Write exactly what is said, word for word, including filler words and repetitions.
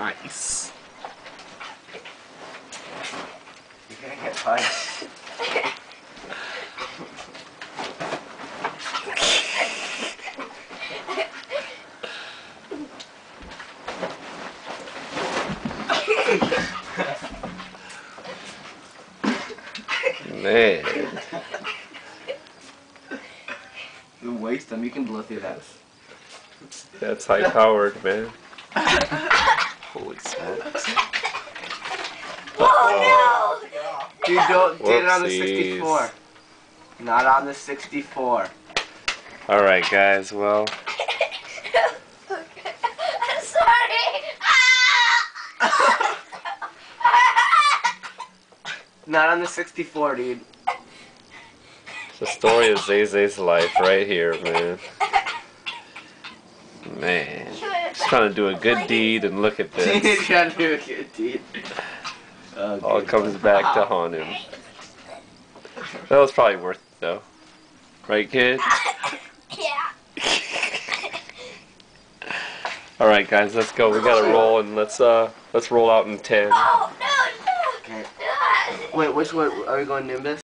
Nice. You're gonna get punched. Man. You waste them, you can blow through that. That's high powered, man. Holy smokes. Oh Dude, don't get it on the Whoopsies. sixty-four. Not on the sixty-four. Alright, guys, well. no! I'm sorry! Not on the sixty-four, dude. The story of Zay Zay's life right here, man. Man. He's trying to do a good deed, and look at He's this. trying to do a good deed. Oh, All good. comes back to haunt him. That was probably worth it, though. Right, kid? Yeah. Alright, guys, let's go. We gotta roll, and let's, uh, let's roll out in ten. Oh, no, no! Okay. No. Wait, which one? Are we going Nimbus?